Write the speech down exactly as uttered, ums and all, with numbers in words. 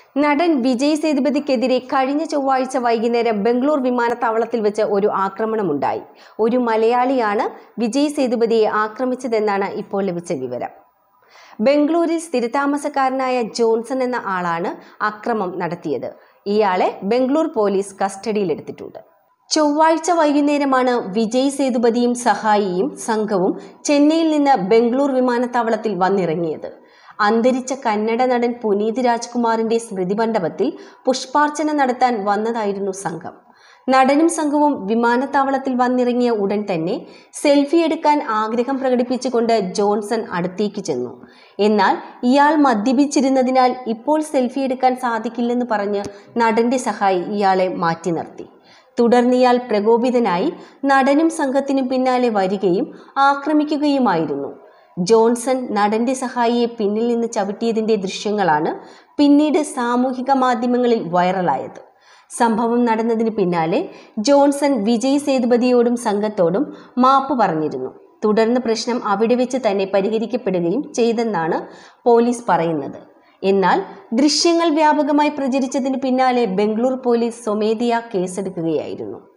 നടൻ വിജയ് സേതുപതിക്കെതിരെ കഴിഞ്ഞ ചൊവ്വാഴ്ച വൈകുന്നേരം ബംഗളൂർ വിമാനത്താവളത്തിൽ വെച്ച് ഒരു ആക്രമണമുണ്ടായി. ഒരു മലയാളിയാണ് വിജയ് സേതുപതിയെ ആക്രമിച്ചതെന്നാണ് ഇപ്പോൾ ലഭിച്ച വിവരം. ബംഗളൂരിൽ സ്ഥിരതാമസക്കാരനായ ജോൺസൺ എന്ന ആളാണ് അക്രമം നടത്തിയത്. ഇയാളെ ബംഗളൂർ പോലീസ് കസ്റ്റഡിയിലെടുത്തിട്ടുണ്ട്. ചൊവ്വാഴ്ച വൈകുന്നേരമാണ് വിജയ് സേതുപതിയും സഹായിയും സംഘവും ചെന്നൈയിൽ നിന്ന് ബംഗളൂർ വിമാനത്താവളത്തിൽ വന്നിറങ്ങിയത്. അന്തരിച്ച കന്നഡ നടൻ പുനീത് രാജ്കുമാറിന്റെ സ്മൃതി മണ്ഡപത്തിൽ പുഷ്പാർച്ചന നടത്താൻ വന്നതായിരുന്നു സംഘം. നടനും സംഘവും വിമാനത്താവളത്തിൽ വന്നിറങ്ങിയ ഉടൻ തന്നെ സെൽഫി എടുക്കാൻ ആഗ്രഹം പ്രകടിപ്പിച്ചുകൊണ്ട് ജോൺസൺ അടുത്തേക്ക് ചെന്നു. എന്നാൽ ഇയാൾ മദ്യപിച്ചിരുന്നതിനാൽ ഇപ്പോൾ സെൽഫി എടുക്കാൻ സാധിക്കില്ലെന്ന് പറഞ്ഞ് നടന്റെ സഹായി ഇയാളെ മാറ്റി നിർത്തി. തുടർന്ന് ഇയാൾ പ്രകോപിതനായി നടനും സംഘത്തിനും പിന്നാലെ വരികയും ആക്രമിക്കുകയുമായിരുന്നു. ജോൺസൺ നടന്റെ സഹായിയെ പിന്നിൽ നിന്ന് ചവിട്ടിയതിന്റെ ദൃശ്യങ്ങളാണ് പിന്നീട് സാമൂഹിക മാധ്യമങ്ങളിൽ വൈറലായത്. സംഭവം നടന്നതിന് പിന്നാലെ ജോൺസൺ വിജയ് സേതുപതിയോടും സംഘത്തോടും മാപ്പ് പറഞ്ഞിരുന്നു. തുടർന്ന് പ്രശ്നം അവിടെ വെച്ച് തന്നെ പരിഹരിക്കപ്പെടുകയും ചെയ്തെന്നാണ് പോലീസ് പറയുന്നത്. എന്നാൽ ദൃശ്യങ്ങൾ വ്യാപകമായി പ്രചരിച്ചതിന് പിന്നാലെ ബംഗളൂർ പോലീസ് സ്വമേധയാ കേസെടുക്കുകയായിരുന്നു.